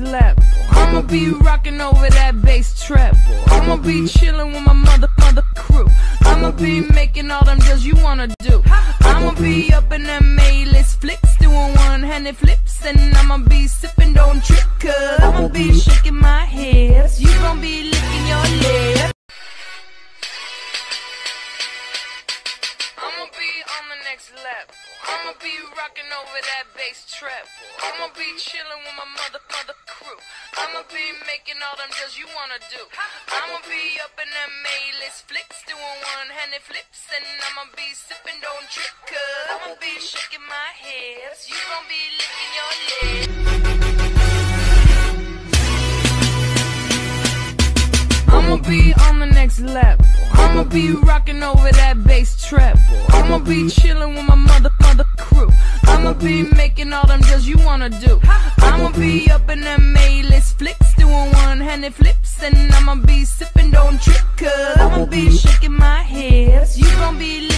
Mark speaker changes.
Speaker 1: level. I'ma be rocking over that bass treble. I'ma be chilling with my mother crew. I'ma be making all them deals you wanna do. I'ma be up in them A-list flicks, doing one-handed flips, and I'ma be sipping, don't trip, cause I'ma be shaking my hips. You gon' be licking your lips. I'ma be on the next level. I'ma be rocking over that bass treble. I'ma be chilling with my mother crew. I'ma be making all them deals you wanna do. I'ma be up in them A-list flicks, doing one-handed flips, and I'ma be sipping, don't trip, cause I'ma be shaking my hips. You gon' be licking your lips. I'ma be on the next level. I'ma be rocking over that bass treble. I'ma be chilling with my mother crew. I'ma be making all them deals you wanna do. I'ma be up in them A-list flicks, doing one-handed flips, and I'ma be sipping, don't trip, cause I'ma be shaking my hips. You gon' be